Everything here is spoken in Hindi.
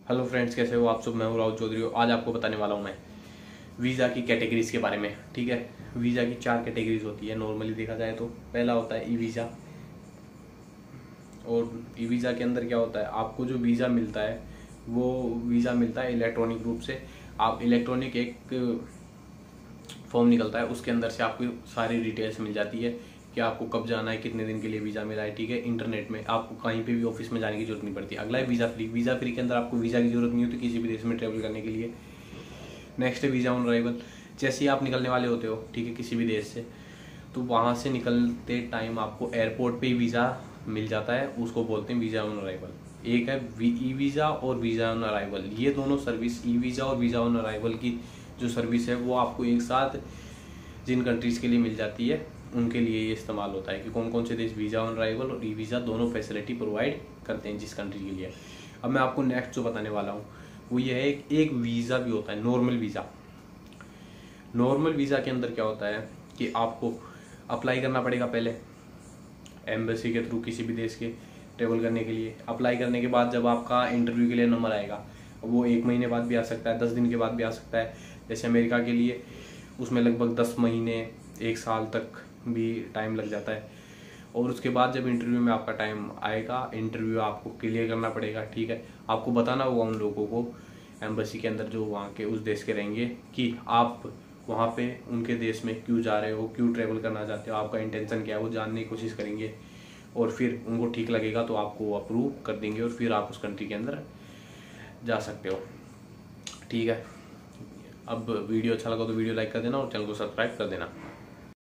हेलो फ्रेंड्स, कैसे हो आप सब। मैं हूँ राहुल चौधरी। आज आपको बताने वाला हूँ मैं वीज़ा की कैटेगरीज के बारे में। ठीक है, वीज़ा की 4 कैटेगरीज होती है नॉर्मली देखा जाए तो। पहला होता है ई वीज़ा। और ई वीज़ा के अंदर क्या होता है, आपको जो वीज़ा मिलता है वो वीज़ा मिलता है इलेक्ट्रॉनिक रूप से। आप इलेक्ट्रॉनिक एक फॉर्म निकलता है, उसके अंदर से आपको सारी डिटेल्स मिल जाती है कि आपको कब जाना है, कितने दिन के लिए वीज़ा मिला है। ठीक है, इंटरनेट में आपको कहीं पे भी ऑफिस में जाने की जरूरत नहीं पड़ती। अगला है वीज़ा फ्री। वीज़ा फ्री के अंदर आपको वीज़ा की जरूरत नहीं होती किसी भी देश में ट्रेवल करने के लिए। नेक्स्ट है वीज़ा ऑन अराइवल। जैसे ही आप निकलने वाले होते हो, ठीक है, किसी भी देश से, तो वहाँ से निकलते टाइम आपको एयरपोर्ट पे ही वीज़ा मिल जाता है, उसको बोलते हैं वीज़ा ऑन अराइवल। एक है ई वीज़ा और वीज़ा ऑन अराइवल। ये दोनों सर्विस, ई वीज़ा और वीज़ा ऑन अराइवल की जो सर्विस है वो आपको एक साथ जिन कंट्रीज़ के लिए मिल जाती है उनके लिए ये इस्तेमाल होता है कि कौन कौन से देश वीज़ा ऑन अराइवल और ई वीज़ा दोनों फैसिलिटी प्रोवाइड करते हैं जिस कंट्री के लिए। अब मैं आपको नेक्स्ट जो बताने वाला हूँ वो ये है, एक वीज़ा भी होता है नॉर्मल वीज़ा। नॉर्मल वीज़ा के अंदर क्या होता है कि आपको अप्लाई करना पड़ेगा पहले एम्बेसी के थ्रू किसी भी देश के ट्रेवल करने के लिए। अप्लाई करने के बाद जब आपका इंटरव्यू के लिए नंबर आएगा, वो 1 महीने बाद भी आ सकता है, 10 दिन के बाद भी आ सकता है। जैसे अमेरिका के लिए उसमें लगभग 10 महीने 1 साल तक भी टाइम लग जाता है। और उसके बाद जब इंटरव्यू में आपका टाइम आएगा, इंटरव्यू आपको क्लियर करना पड़ेगा। ठीक है, आपको बताना होगा उन लोगों को एम्बेसी के अंदर जो वहाँ के उस देश के रहेंगे कि आप वहाँ पे उनके देश में क्यों जा रहे हो, क्यों ट्रैवल करना चाहते हो, आपका इंटेंशन क्या है, वो जानने की कोशिश करेंगे। और फिर उनको ठीक लगेगा तो आपको अप्रूव कर देंगे और फिर आप उस कंट्री के अंदर जा सकते हो। ठीक है, अब वीडियो अच्छा लगा तो वीडियो लाइक कर देना और चैनल को सब्सक्राइब कर देना।